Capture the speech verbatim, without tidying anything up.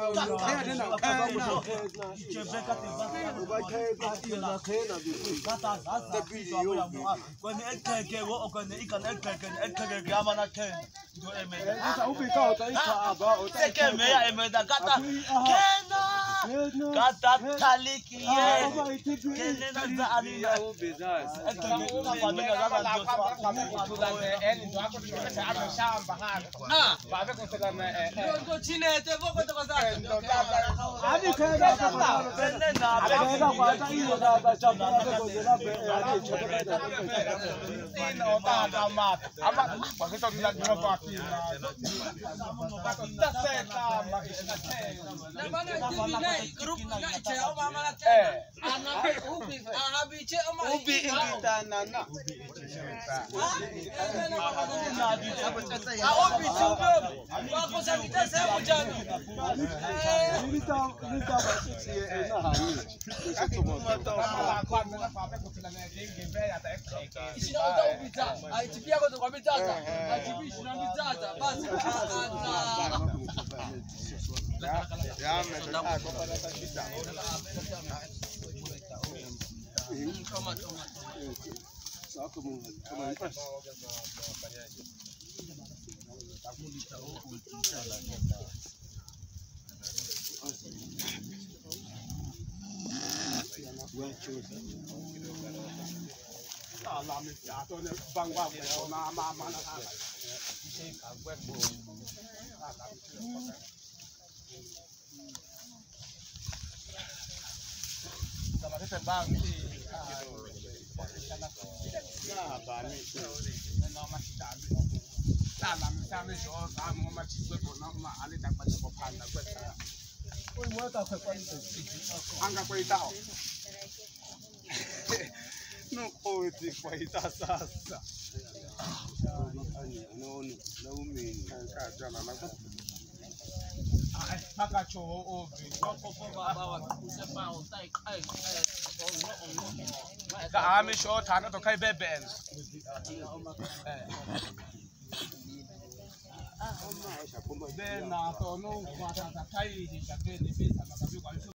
No pode fazer sasa. Não, não me. Makacho obi. Ka ami sho thana to kai be ben. Eh. Ben na to no kwata ta kai di ka ke di bisa ka bi kwa